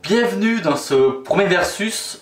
Bienvenue dans ce premier versus.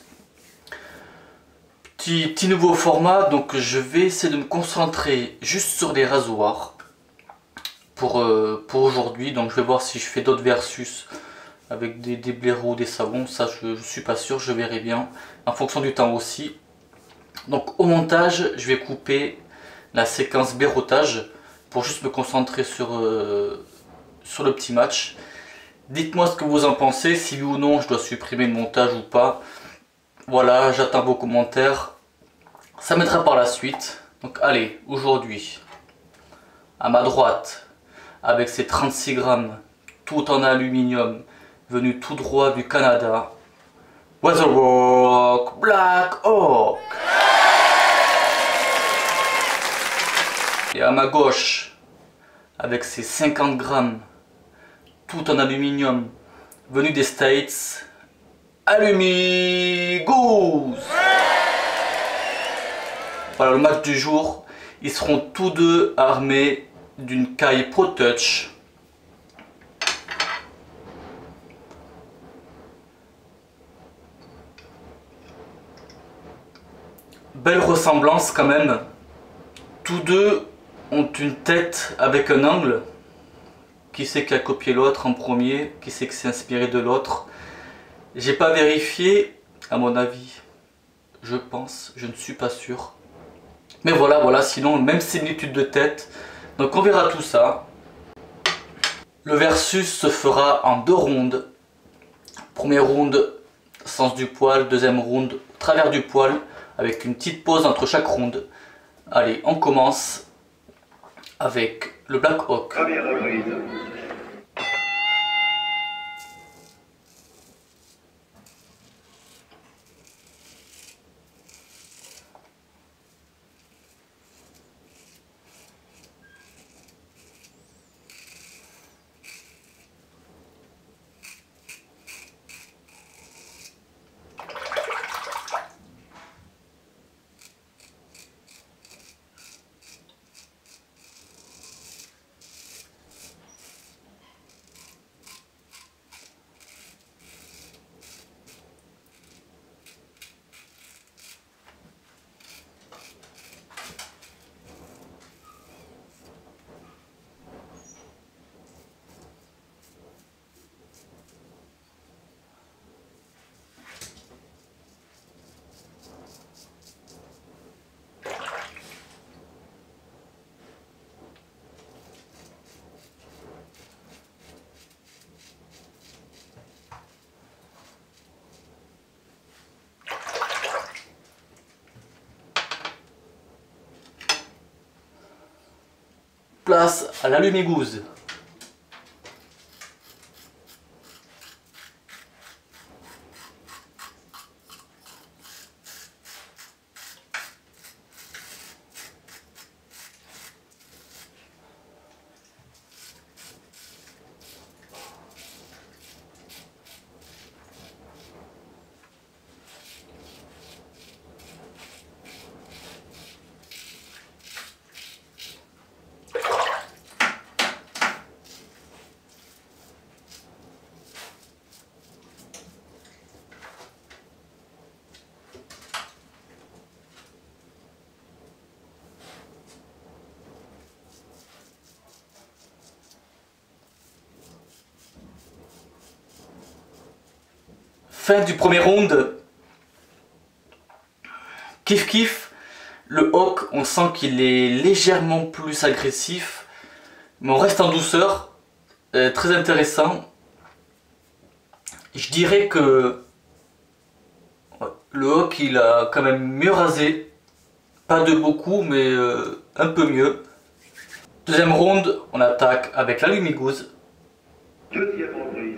Petit nouveau format, donc je vais essayer de me concentrer juste sur les rasoirs pour aujourd'hui. Donc je vais voir si je fais d'autres versus avec des blaireaux ou des savons. Ça je suis pas sûr, je verrai bien en fonction du temps aussi. Donc au montage, je vais couper la séquence blaireautage pour juste me concentrer sur le petit match. Dites-moi ce que vous en pensez, si oui ou non je dois supprimer le montage ou pas. Voilà, j'attends vos commentaires. Ça m'aidera par la suite. Donc allez, aujourd'hui, à ma droite, avec ses 36 grammes, tout en aluminium, venu tout droit du Canada, Weatherwork Black Hawk. Et à ma gauche, avec ses 50 grammes, tout en aluminium, venu des States, Alumi-Goose. Voilà le match du jour. Ils seront tous deux armés d'une caille Pro Touch. Belle ressemblance quand même. Tous deux ont une tête avec un angle. Qui c'est qui a copié l'autre en premier? Qui c'est qui s'est inspiré de l'autre? J'ai pas vérifié, à mon avis. Je pense, je ne suis pas sûr. Mais voilà, sinon même similitude de tête. Donc on verra tout ça. Le versus se fera en 2 rondes. Première ronde, sens du poil. Deuxième ronde, travers du poil. Avec une petite pause entre chaque ronde. Allez, on commence avec le Black Hawk. Première reprise. Place à l'Alumi-Goose. Fin du premier round. Kiff kiff. Le Hawk, on sent qu'il est légèrement plus agressif. Mais on reste en douceur. Très intéressant. Je dirais que le Hawk, il a quand même mieux rasé. Pas de beaucoup, mais un peu mieux. Deuxième round, on attaque avec l'Alumi-Goose. Deuxième reprise.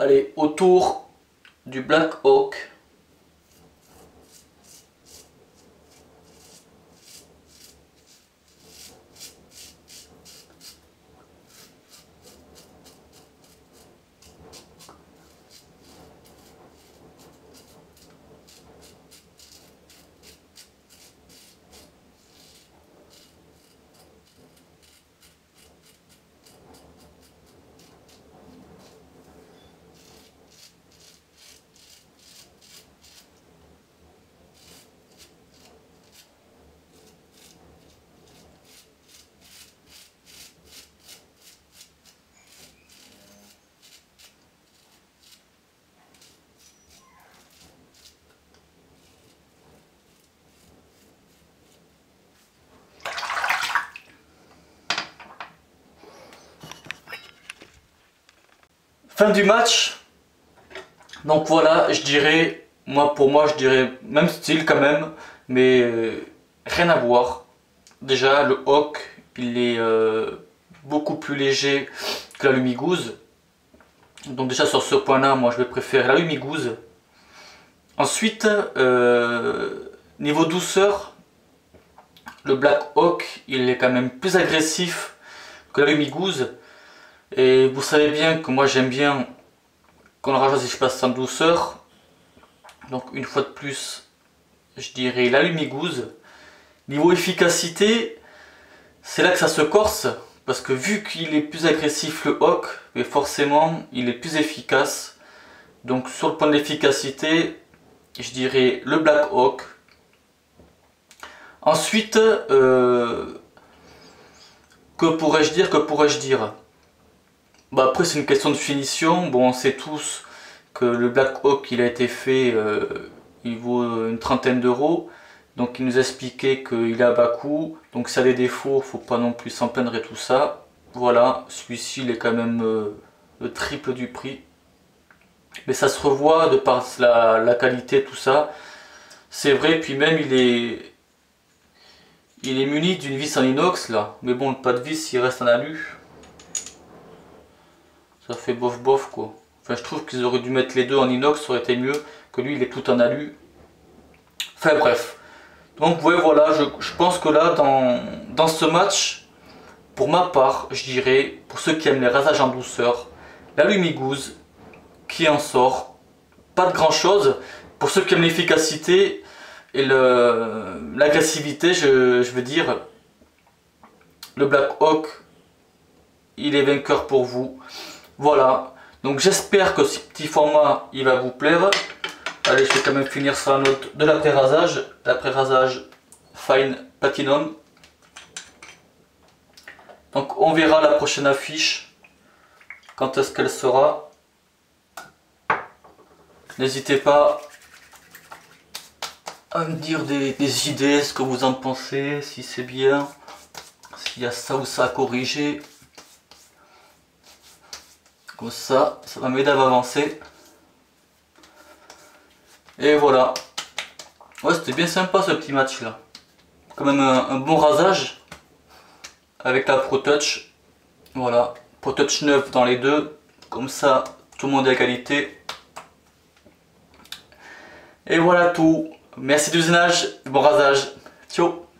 Allez, autour du Black Hawk. Fin du match. Donc voilà, je dirais, pour moi, je dirais même style quand même, mais rien à voir. Déjà, le Hawk, il est beaucoup plus léger que la Lumigouze. Donc déjà sur ce point-là, moi je vais préférer la Lumigouze. Ensuite, niveau douceur, le Black Hawk, il est quand même plus agressif que la Lumigouze. Et vous savez bien que moi j'aime bien qu'on rajoute des espaces sans douceur. Donc une fois de plus, je dirais la Lumigouze. Niveau efficacité, c'est là que ça se corse. Parce que vu qu'il est plus agressif le Hawk, mais forcément il est plus efficace. Donc sur le point de l'efficacité, je dirais le Black Hawk. Ensuite, que pourrais-je dire? Bah après c'est une question de finition. Bon, on sait tous que le Black Hawk il a été fait, il vaut une trentaine d'euros. Donc il nous a expliqué qu'il est à bas coût. Donc ça a des défauts, faut pas non plus s'en plaindre et tout ça. Voilà, celui-ci il est quand même le triple du prix. Mais ça se revoit de par la qualité, tout ça. C'est vrai, puis même il est muni d'une vis en inox là. Mais bon, le pas de vis il reste en alu. Ça fait bof bof quoi. Enfin je trouve qu'ils auraient dû mettre les deux en inox, ça aurait été mieux que lui il est tout en alu. Enfin bref. Donc ouais voilà, je pense que là dans ce match, pour ma part, je dirais, pour ceux qui aiment les rasages en douceur, la Lumigouze qui en sort. Pas de grand chose. Pour ceux qui aiment l'efficacité et l'agressivité, je veux dire, le Black Hawk, il est vainqueur pour vous. Voilà, donc j'espère que ce petit format il va vous plaire. Allez, je vais quand même finir sur la note de l'après-rasage Fine Platinum. Donc on verra la prochaine affiche, quand est-ce qu'elle sera. N'hésitez pas à me dire des idées, ce que vous en pensez, si c'est bien, s'il y a ça ou ça à corriger. Comme ça va m'aider à avancer. Et voilà. Ouais, c'était bien sympa ce petit match là. Quand même un bon rasage avec la Pro Touch. Voilà, Pro Touch 9 dans les deux. Comme ça, tout le monde est à qualité. Et voilà tout. Merci du visionnage, bon rasage. Ciao.